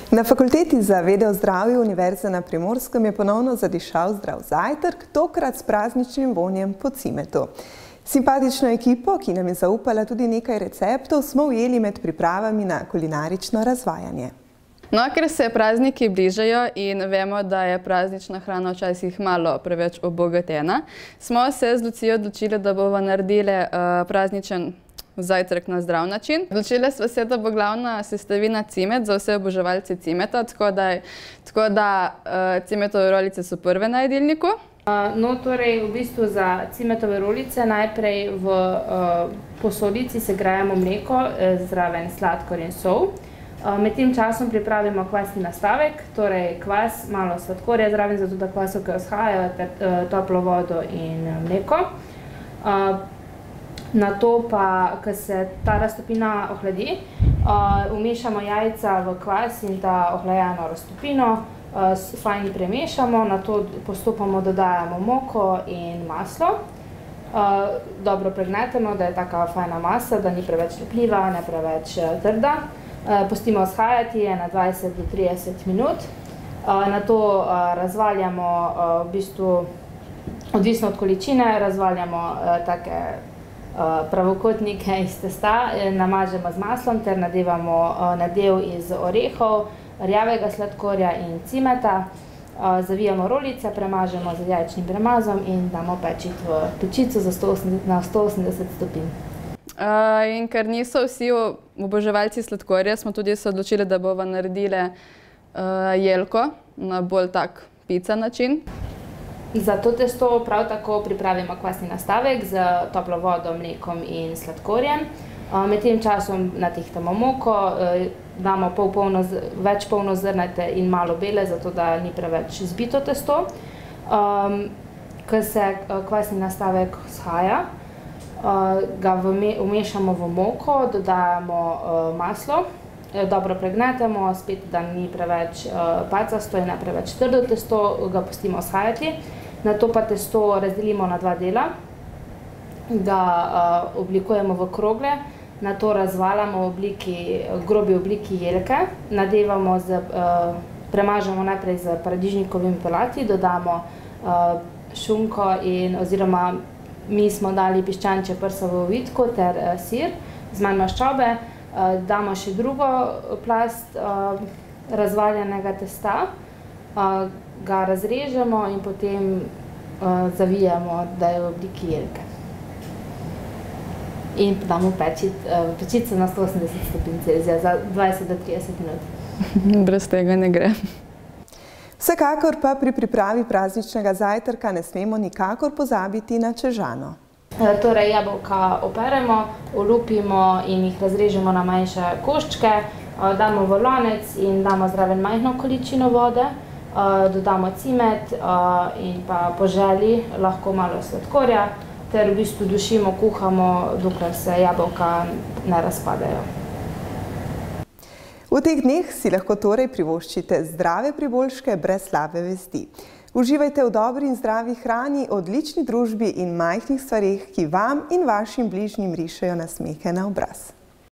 Na Fakulteti za vede o zdravju Univerze na Primorskem je ponovno zadišal zdrav zajtrk, tokrat s prazničnim vonjem po cimetu. Simpatično ekipo, ki nam je zaupala tudi nekaj receptov, smo ujeli med pripravami na kulinarično razvajanje. No, ker se prazniki bližajo in vemo, da je praznična hrana včasih malo preveč obogatena, smo se z Lucijo odločili, da bomo naredili prazničen zajtrk na zdrav način. Odločili smo se, da bo glavna sestavina cimet za vse oboževalce cimeta, tako da cimetove rolice so prve na jedilniku. No, torej, v bistvu za cimetove rolice najprej v posodici segrejemo mleko, zraven sladkor in sol. Med tem časom pripravimo kvasni nastavek, torej kvas, malo sladkorja zraven, zato da kvasovke vzhajajo, toplo vodo in mleko. Nato pa, ko se ta raztopina ohladi, vmešamo jajca v kvas in ta ohlajeno raztopino, fajn premešamo, nato postopoma dodajamo moko in maslo. Dobro pregnetemo, da je taka fajna masa, da ni preveč lepljiva, ne preveč trda. Pustimo vzhajati na 20 do 30 minut. Nato razvaljamo, v bistvu, odvisno od količine, razvaljamo take pravokotnike iz testa, namažemo z maslom ter nadevamo nadev iz orehov, rjavega sladkorja in cimeta. Zavijamo rolice, premažemo z jajčnim premazom in damo pečiti v pečico na 180 stopinj. In ker niso vsi oboževalci sladkorja, smo tudi se odločili, da bomo naredili jelko na bolj tak pica način. Za to testo prav tako pripravimo kvasni nastavek z toplo vodo, mlekom in sladkorjem. Med tem časom natehtamo moko, damo več polnozrnate in malo bele, zato da ni preveč zbito testo. Ko se kvasni nastavek vzhaja, ga vmešamo v moko, dodajamo maslo, dobro pregnetemo, spet da ni preveč pacasto in ne preveč trdo testo, ga pustimo vzhajati. Nato pa testo razdelimo na dva dela, ga oblikujemo v krogle, nato razvaljamo v grobi obliki jelke, nadevamo, premažemo najprej z paradižnikovimi pelati, dodamo šunko oziroma mi smo dali piščančje prsovo vitko ter sir z manj maščobe, damo še drugo plast razvaljenega testa, ga razrežemo in potem zavijamo, da je v obliki jelke. In damo v pečico na 180 stopinj Celzija za 20 do 30 minut. Brez tega ne gre. Vsekakor pa pri pripravi prazničnega zajtrka ne smemo nikakor pozabiti na čežano. Torej, jabolka operemo, olupimo in jih razrežemo na manjše koščke, damo v lonec in damo zraven majhno količino vode, dodamo cimet in pa po želji lahko malo sladkorja ter v bistvu dušimo, kuhamo, dokler se jabolka ne razpadejo. V teh dneh si lahko torej privoščite zdrave priboljške brez slabe vesti. Uživajte v dobri in zdravi hrani, odlični družbi in majhnih stvareh, ki vam in vašim bližnjim rišejo nasmehe na obraz.